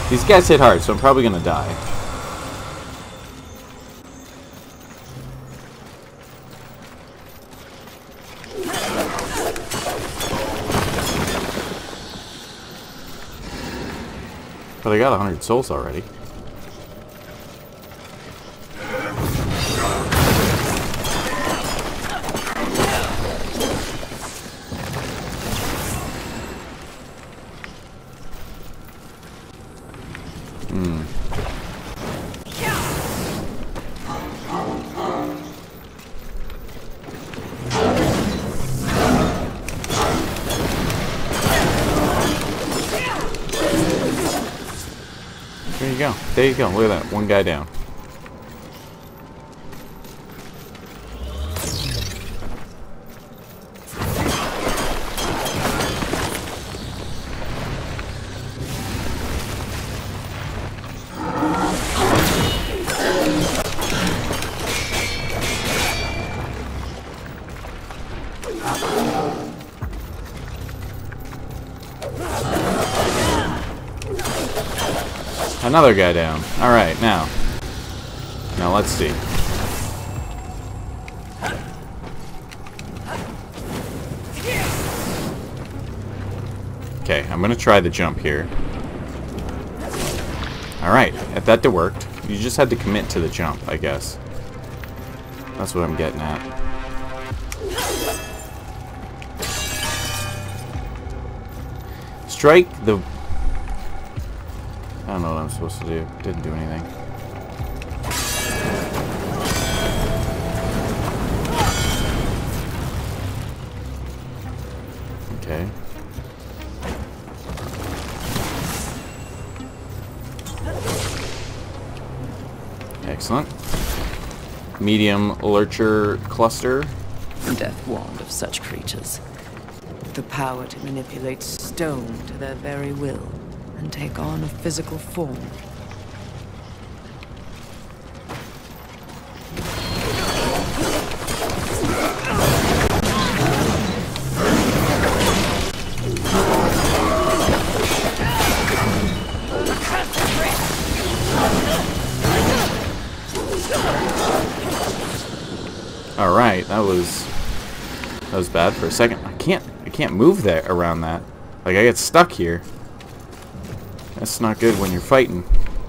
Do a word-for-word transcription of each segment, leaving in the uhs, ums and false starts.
These guys hit hard, so I'm probably gonna die. But I got a hundred souls already. Hmm. There you go. There you go. Look at that. One guy down. Another guy down. Alright, now. Now let's see. Okay, I'm gonna try the jump here. Alright, if that worked. You just had to commit to the jump, I guess. That's what I'm getting at. Strike the... I don't know what I'm supposed to do. Didn't do anything. Okay. Excellent. Medium lurcher cluster. Death wand of such creatures. The power to manipulate stone to their very will and take on a physical form. All right, that was that was bad for a second. I can't I can't move there around that. Like I get stuck here. That's not good when you're fighting.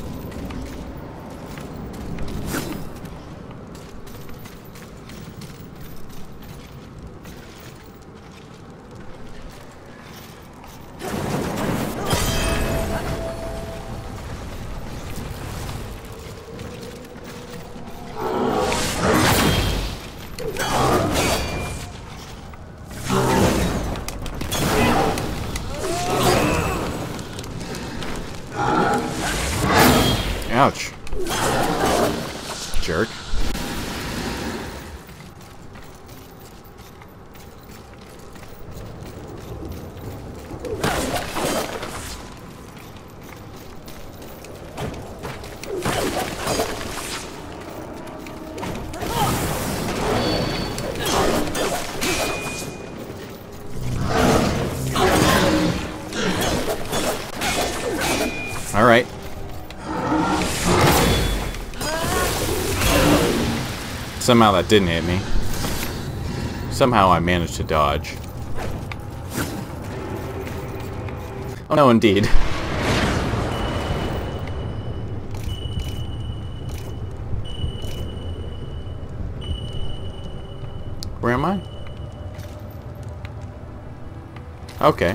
Ouch. Jerk. All right. Somehow that didn't hit me. Somehow I managed to dodge. Oh no, indeed. Where am I? Okay.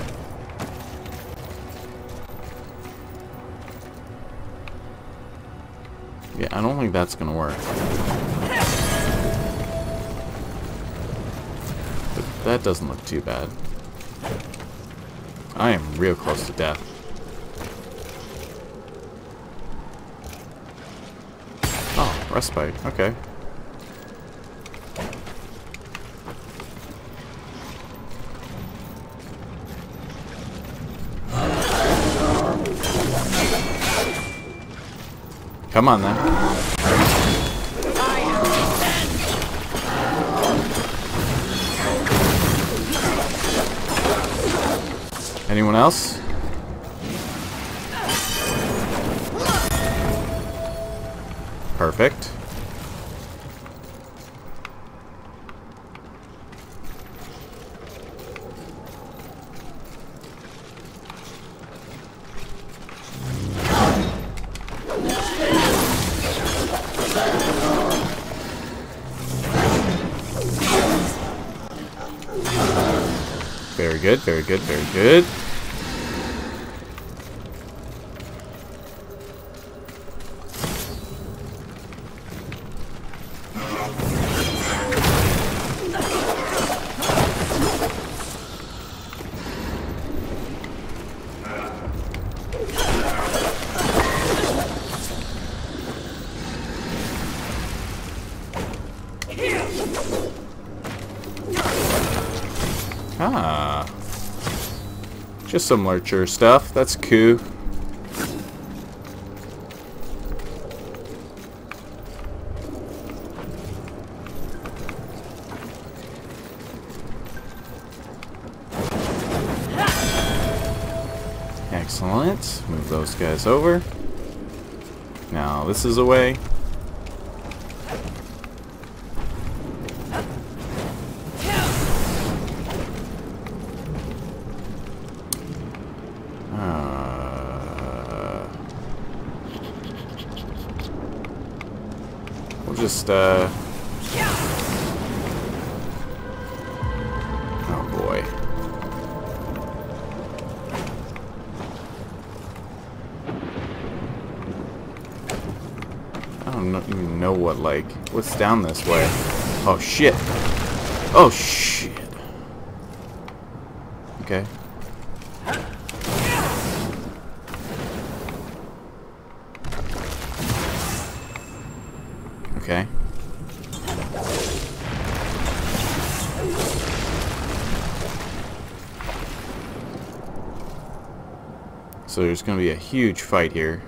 Yeah, I don't think that's gonna work. That doesn't look too bad. I am real close to death. Oh, respite. Okay. Come on then. Anyone else? Perfect. Very good, very good, very good. Ah. Just some lurcher stuff. That's cool. Excellent. Move those guys over. Now this is away. Just, uh... oh, boy. I don't know, even know what, like... what's down this way? Oh, shit. Oh, shit. Okay. Okay. So there's going to be a huge fight here.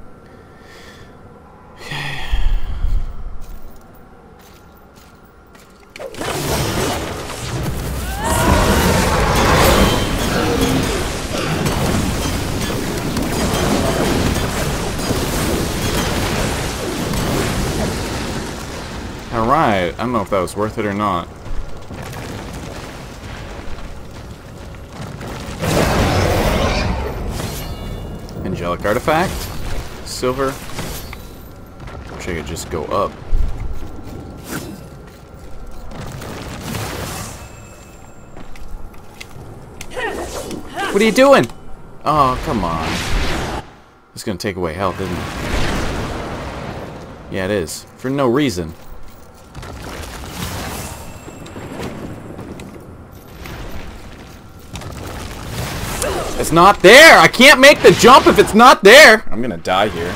Alright, I don't know if that was worth it or not. Angelic artifact. Silver. Wish I could just go up. What are you doing? Oh, come on. It's gonna take away health, isn't it? Yeah, it is. For no reason. It's not there! I can't make the jump if it's not there! I'm gonna die here.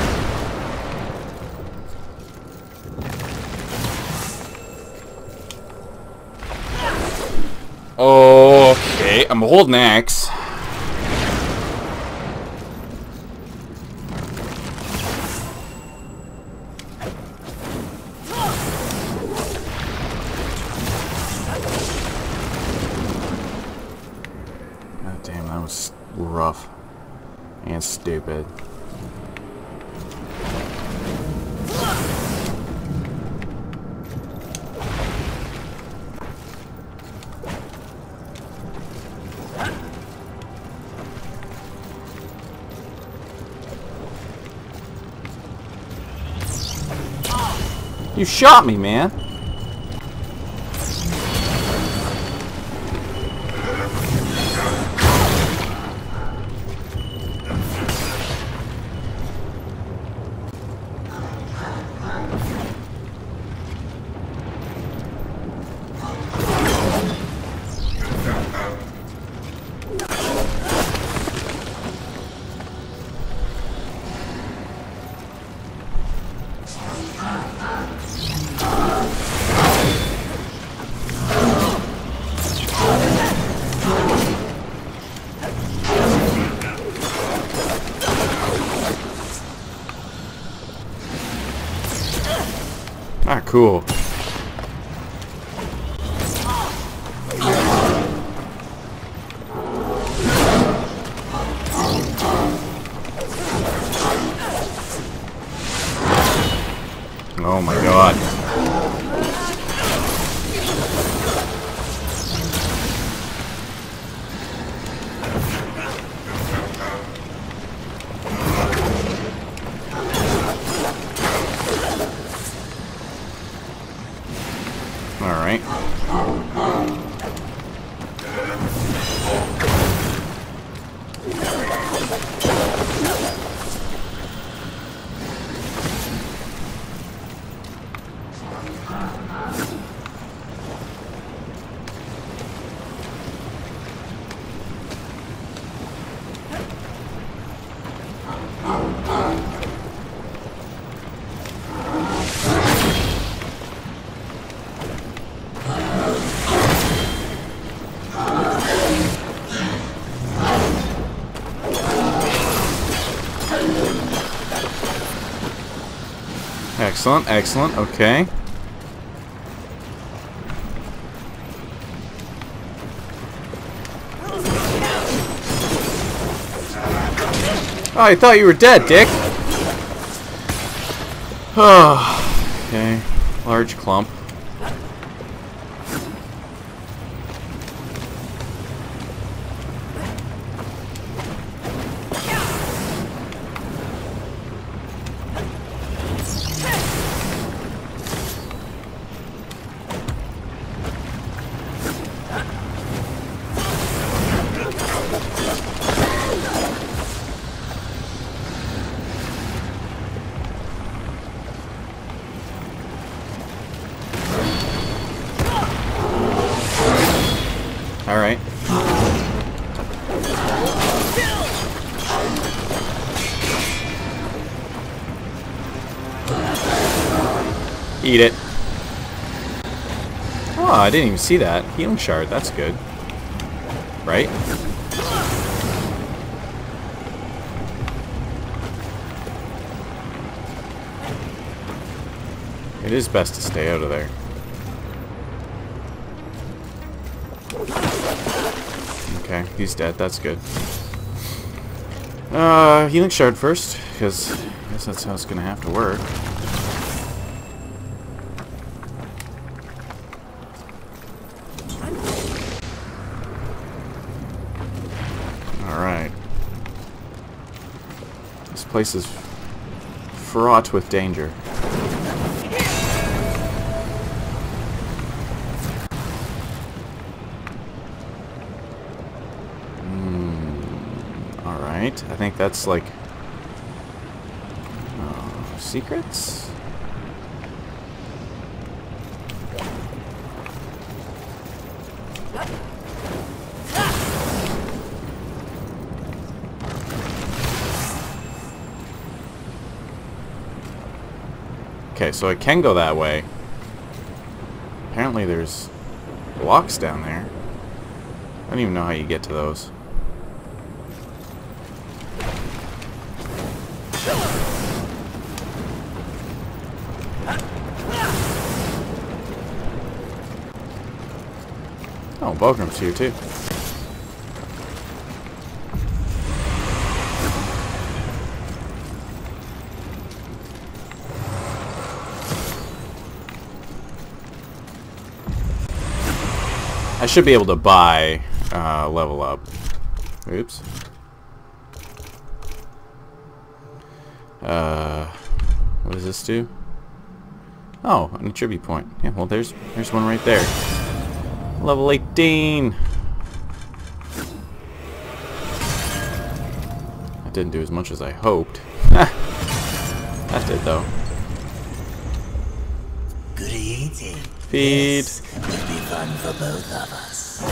Okay, I'm holding axe. Damn, that was rough and stupid. You shot me, man. Ah, cool. Oh my god. Alright. Excellent, excellent, okay. Oh, I thought you were dead, Dick. Oh, okay. Large clump. Alright. Eat it. Oh, I didn't even see that. Healing shard, that's good. Right? It is best to stay out of there. Okay, he's dead. That's good. Uh, healing shard first, because I guess that's how it's gonna have to work. Alright. This place is fraught with danger. I think that's like uh, secrets. Okay, so I can go that way. Apparently there's blocks down there. I don't even know how you get to those. Oh, Bulgrim's here too. I should be able to buy uh, level up. Oops. Uh, what does this do? Oh, an attribute point. Yeah, well, there's there's one right there. Level eighteen. That didn't do as much as I hoped. That did though. Good eating. Feed. This will be fun for both of us.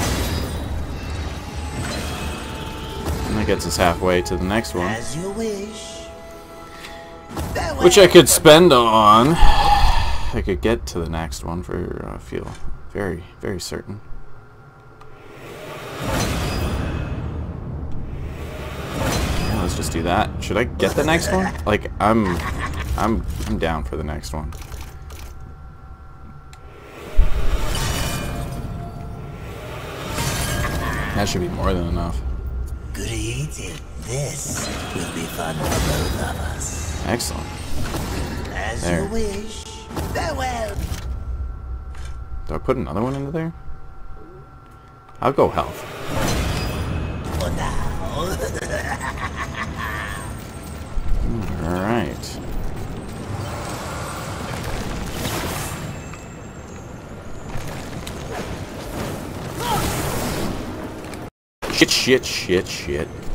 And that gets us halfway to the next one. As you wish. Which I could spend on. I could get to the next one for, I uh, feel very, very certain. Yeah, let's just do that. Should I get the next one? Like, I'm, I'm, I'm down for the next one. That should be more than enough. Good eating. This will be fun for both of us. Excellent. As There. you wish. Farewell. Do I put another one into there? I'll go health. For now. Alright. Shit, shit, shit, shit.